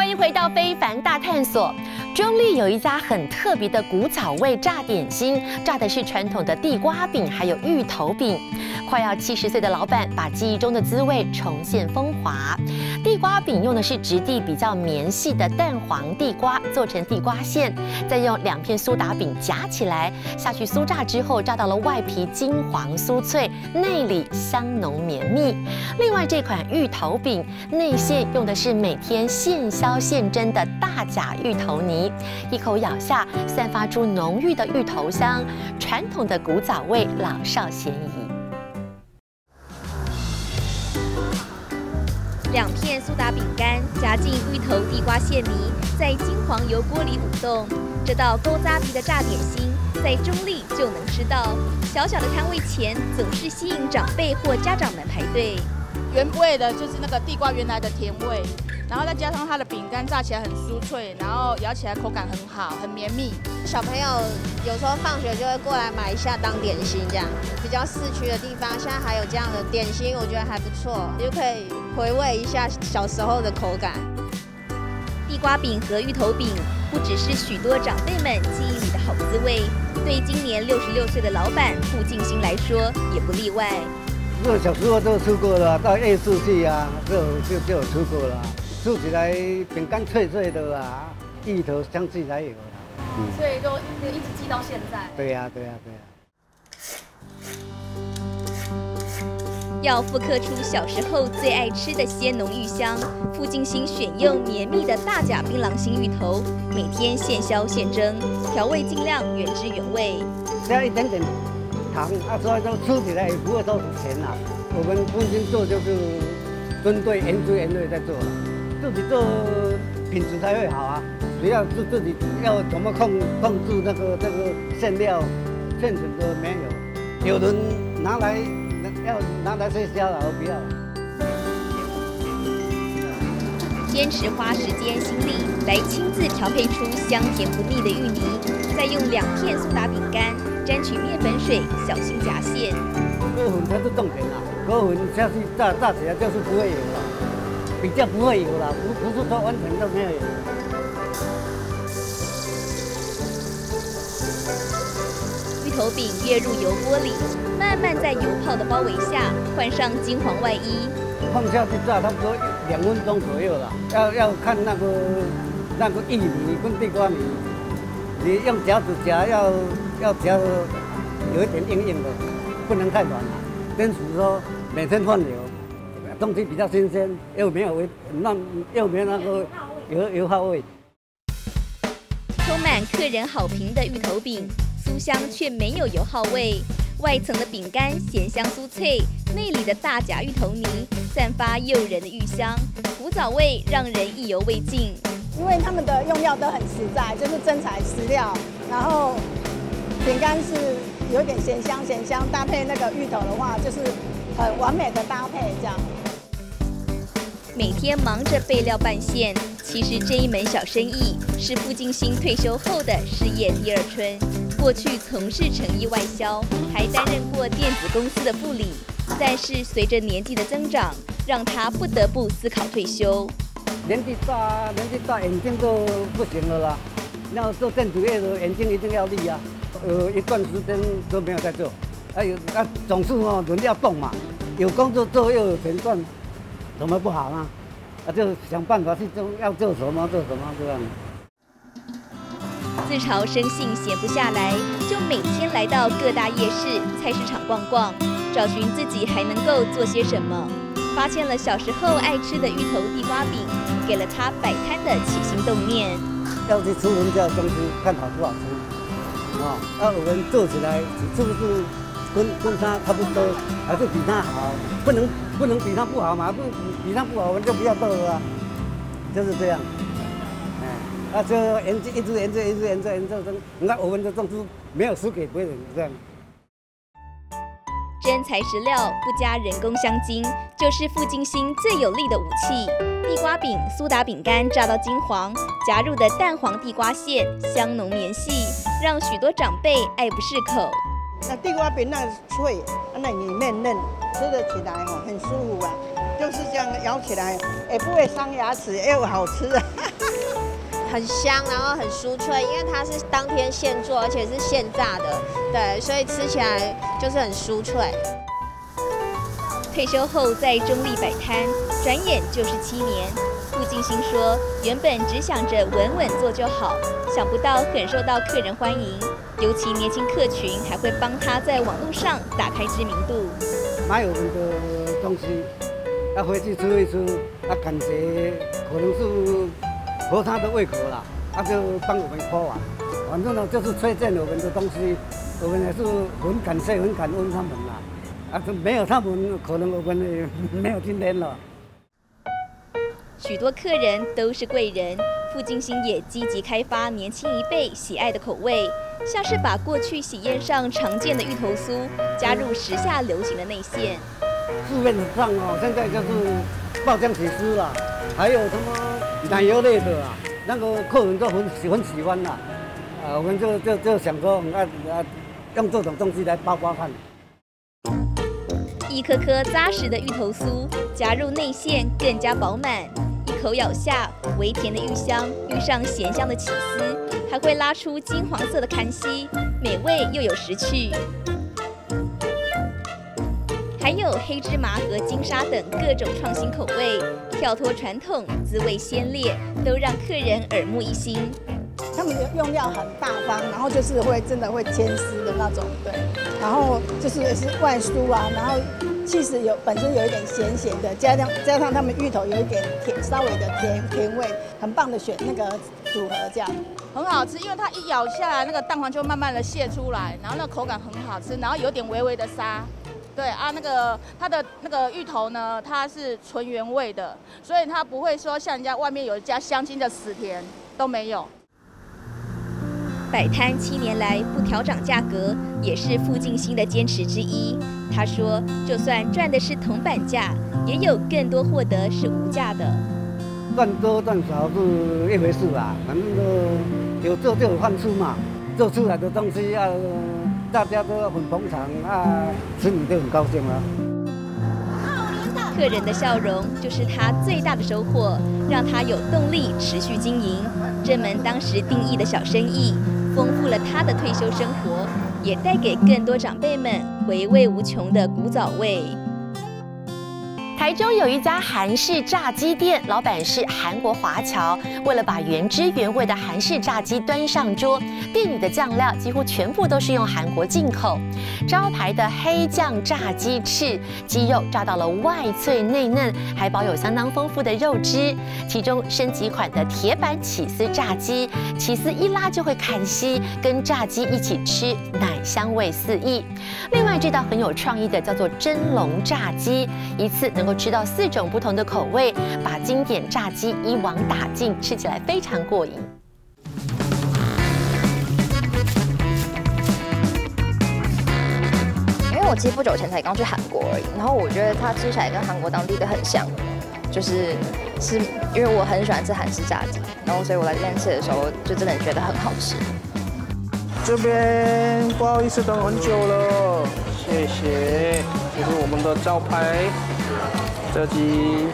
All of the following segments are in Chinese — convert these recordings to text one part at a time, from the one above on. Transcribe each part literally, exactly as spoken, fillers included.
欢迎回到非凡大探索。中立有一家很特别的古早味炸点心，炸的是传统的地瓜饼，还有芋头饼。快要七十岁的老板把记忆中的滋味重现风华。地瓜饼用的是质地比较绵细的蛋黄地瓜做成地瓜馅，再用两片苏打饼夹起来下去酥炸之后，炸到了外皮金黄酥脆，内里香浓绵密。另外这款芋头饼内馅用的是每天现削现蒸的大甲芋头泥，一口咬下，散发出浓郁的芋头香，传统的古早味，老少咸宜。 两片苏打饼干夹进芋头地瓜馅泥，在金黄油锅里舞动。这道勾扎皮的炸点心，在中立就能吃到。小小的摊位前总是吸引长辈或家长们排队。 原味的就是那个地瓜原来的甜味，然后再加上它的饼干炸起来很酥脆，然后咬起来口感很好，很绵密。 小朋友有时候放学就会过来买一下当点心，这样比较市区的地方，现在还有这样的点心，我觉得还不错，就可以回味一下小时候的口感。 地瓜饼和芋头饼不只是许多长辈们记忆里的好滋味，对今年六十六岁的老板傅敬兴来说也不例外。 这小时候都吃过了，到夜市去啊，就就就有吃过了。吃起来饼干脆脆的啊，芋头香气才有啦。 嗯，所以就就一直记到现在。 对呀、啊，对呀、啊，对呀、 啊。要复刻出小时候最爱吃的鲜浓芋香，傅敬兴选用绵密的大甲槟榔心芋头，每天现削现蒸，调味尽量原汁原味。 加一点点。糖啊，所以说吃起来也不会多少钱啦。我们父亲做就是针对原汁原味在做了，自己做品质才会好啊。主要是自己要怎么控控制那个这个馅料，现成的没有，有人拿来要拿来推销了，我不要。 坚持花时间心力来亲自调配出香甜不腻的芋泥，再用两片苏打饼干沾取面粉水，小心夹馅。 勾粉才是重点啦，勾粉下去炸炸起来就是不会有了，比较不会有了，不不是说完全都没有油。 芋头饼跃入油锅里，慢慢在油泡的包围下换上金黄外衣。 放下去炸差不多两分钟左右了，要要看那个那个芋泥跟地瓜泥，你用夹子夹要要夹有一点硬硬的，不能太软了。坚持说每天换油，东西比较新鲜，又没有味，那又没有那个油油耗味。 充满客人好评的芋头饼，酥香却没有油耗味。外层的饼干咸香酥脆，内里的大甲芋头泥散发诱人的芋香，古早味让人意犹未尽。 因为他们的用料都很实在，就是真材实料，然后饼干是有点咸香咸香，搭配那个芋头的话，就是很完美的搭配这样。 每天忙着备料拌馅，其实这一门小生意是傅敬兴退休后的事业第二春。过去从事成衣外销，还担任过电子公司的副理，但是随着年纪的增长，让他不得不思考退休。 年纪大，年纪大，眼睛都不行了啦。要做电子业的，眼睛一定要利啊。呃，一段时间都没有在做，还有啊，总是哦，人要动嘛，有工作做又有钱赚，怎么不好呢？啊，就想办法去做，要做什么做什么这样。 自嘲生性闲不下来，就每天来到各大夜市、菜市场逛逛，找寻自己还能够做些什么。发现了小时候爱吃的芋头地瓜饼，给了他摆摊的起心动念。 要去吃人家的东西，看好不好吃啊？那我们做起来是不是跟跟他差不多，还是比他好？不能不能比他不好嘛？不比他不好，我们就不要做了啊，就是这样。啊，就研究一直研究，一直研究研究中，你看我们的种出没有输给别人这样。 真材实料，不加人工香精，就是傅敬兴最有力的武器。地瓜饼、苏打饼干炸到金黄，加入的蛋黄地瓜馅香浓绵细，让许多长辈爱不释口。 那地瓜饼那脆，那里面嫩， 吃得起来哦，很舒服啊，就是这样咬起来也不会伤牙齿，又好吃啊。 很香，然后很酥脆，因为它是当天现做，而且是现炸的，对，所以吃起来就是很酥脆。 退休后在中立摆摊，转眼就是七年。傅静心说，原本只想着稳稳做就好，想不到很受到客人欢迎，尤其年轻客群还会帮他在网络上打开知名度。 买我们的东西，要回去吃一吃，啊，感觉可能是合他的胃口啦，他、啊、就帮我们夸完。反正呢，就是推荐我们的东西，我们也是很感谢、很感恩他们啦。啊，没有他们，可能我们也没有今天了。 许多客人都是贵人，傅静心也积极开发年轻一辈喜爱的口味，像是把过去喜宴上常见的芋头酥加入时下流行的内馅。 市面上哦，现在就是爆浆起司啦，还有什么奶油类的啊，那个客人都很喜欢喜欢啦。啊，我们就就就想说，啊啊，用这种东西来包包看。 一颗颗扎实的芋头酥，加入内馅更加饱满，一口咬下，微甜的芋香遇上咸香的起司，还会拉出金黄色的康熙，美味又有食趣。还有黑芝麻和金沙等各种创新口味，跳脱传统，滋味鲜烈，都让客人耳目一新。 他们的用料很大方，然后就是会真的会牵丝的那种，对。然后就是也是外酥啊，然后其实有本身有一点咸咸的，加上加上他们芋头有一点甜，稍微的甜甜味，很棒的选那个组合这样。 很好吃，因为它一咬下来，那个蛋黄就慢慢的泄出来，然后那个口感很好吃，然后有点微微的沙。对啊，那个它的那个芋头呢，它是纯原味的，所以它不会说像人家外面有加香精的死甜都没有。 摆摊七年来不调涨价格，也是傅静心的坚持之一。他说，就算赚的是铜板价，也有更多获得是无价的。 赚多赚少是一回事啦，反正都有做就有饭吃嘛，做出来的东西要大家都很捧场啊，吃你就很高兴了。 客人的笑容就是他最大的收获，让他有动力持续经营这门当时定义的小生意，丰富了他的退休生活，也带给更多长辈们回味无穷的古早味。 台中有一家韩式炸鸡店，老板是韩国华侨。为了把原汁原味的韩式炸鸡端上桌，店里的酱料几乎全部都是用韩国进口。招牌的黑酱炸鸡翅，鸡肉炸到了外脆内嫩，还保有相当丰富的肉汁。其中升级款的铁板起司炸鸡，起司一拉就会砍稀，跟炸鸡一起吃，奶香味四溢。另外这道很有创意的叫做蒸笼炸鸡，一次能够吃到四种不同的口味，把经典炸鸡一网打尽，吃起来非常过瘾。 因为我其实不久前才刚去韩国而已，然后我觉得它吃起来跟韩国当地的很像，就是是因为我很喜欢吃韩式炸鸡，然后所以我来这边吃的时候就真的觉得很好吃。 这边不好意思等很久了，谢谢，这是我们的招牌炸鸡。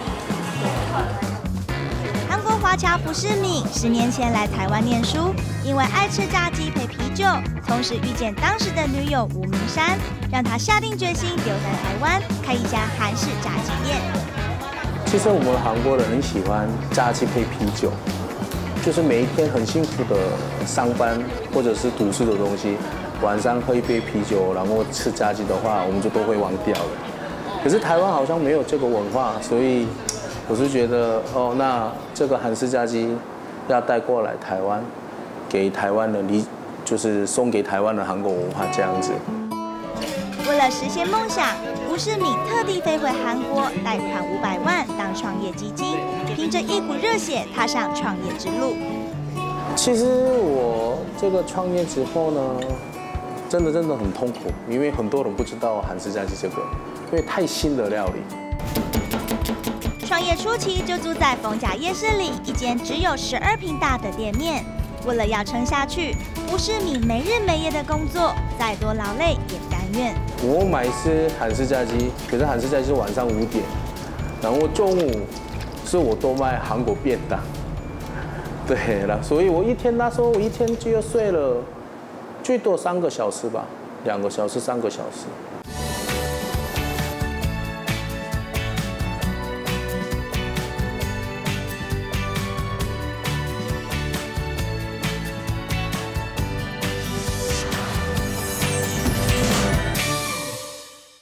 韩国华侨朴世敏十年前来台湾念书，因为爱吃炸鸡配啤酒，同时遇见当时的女友吴明山，让他下定决心留在台湾开一家韩式炸鸡店。 其实我们韩国人很喜欢炸鸡配啤酒，就是每一天很辛苦的上班或者是读书的东西，晚上喝一杯啤酒，然后吃炸鸡的话，我们就都会忘掉了。可是台湾好像没有这个文化，所以我是觉得哦，那这个韩式炸鸡要带过来台湾，给台湾的理，就是送给台湾的韩国文化这样子。 为了实现梦想，吴世敏特地飞回韩国，贷款五百万当创业基金，凭着一股热血踏上创业之路。 其实我这个创业之后呢，真的真的很痛苦，因为很多人不知道韩式炸鸡这个，因为太新的料理。 创业初期就住在逢甲夜市里一间只有十二坪大的店面，为了要撑下去，吴世敏没日没夜的工作，再多劳累也甘愿。 我买是韩式炸鸡，可是韩式炸鸡是晚上五点，然后中午是我都卖韩国便当。对了，所以我一天那时候我一天就要睡了最多三个小时吧，两个小时三个小时。